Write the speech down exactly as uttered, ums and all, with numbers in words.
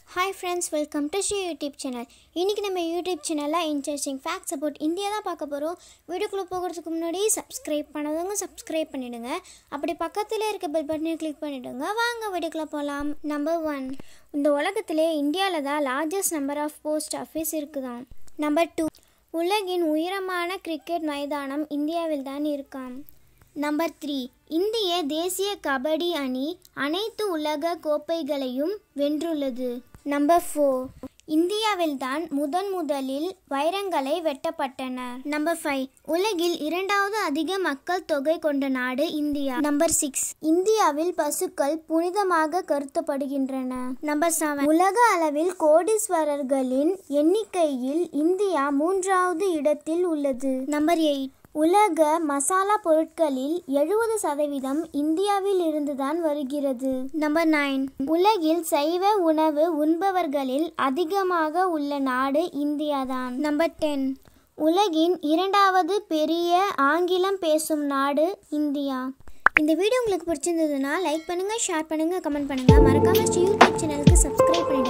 Hi friends, welcome to She YouTube channel. இன்னைக்கு நம்ம YouTube channelல interesting facts about India தான் பார்க்க போறோம். வீடியோக்குள்ள போகிறதுக்கு முன்னாடி subscribe பண்ணாதவங்க subscribe பண்ணிடுங்க. அப்படி பக்கத்துல இருக்க bell button click பண்ணிடுங்க. வாங்க வீடியோக்குள்ள போலாம். Number one. இந்த உலகத்திலே இந்தியால தான் largest number of post office இருக்குதாம். Number two. உலகின் உயரமான கிரிக்கெட் மைதானம் இந்தியாவில் தான் இருக்காம். நம்பர் த்ரீ இந்திய தேசிய கபடி அணி அனைத்து உலக கோப்பைகளையும் வென்றுள்ளது. நம்பர் ஃபோர் இந்தியாவில் தான் முதன் முதலில் வைரங்களை வெட்டப்பட்டன. நம்பர் ஃபைவ் உலகில் இரண்டாவது அதிக மக்கள் தொகை கொண்ட நாடு இந்தியா. நம்பர் சிக்ஸ் இந்தியாவில் பசுக்கள் புனிதமாக கருதப்படுகின்றன. நம்பர் செவன் உலக அளவில் கோடீஸ்வரர்களின் எண்ணிக்கையில் இந்தியா மூன்றாவது இடத்தில் உள்ளது. நம்பர் எயிட் உலக மசாலா பொருட்களில் எழுபது சதவீதம் இந்தியாவில் இருந்துதான் வருகிறது. நம்பர் நைன் உலகில் சைவ உணவு உண்பவர்களில் அதிகமாக உள்ள நாடு இந்தியாதான். நம்பர் டென் உலகின் இரண்டாவது பெரிய ஆங்கிலம் பேசும் நாடு இந்தியா. இந்த வீடியோ உங்களுக்கு பிடிச்சிருந்ததுன்னா லைக் பண்ணுங்க, ஷேர் பண்ணுங்க, கமெண்ட் பண்ணுங்க. மறக்காம யூடியூப் சேனலுக்கு சப்ஸ்கிரைப் பண்ணிடுங்க.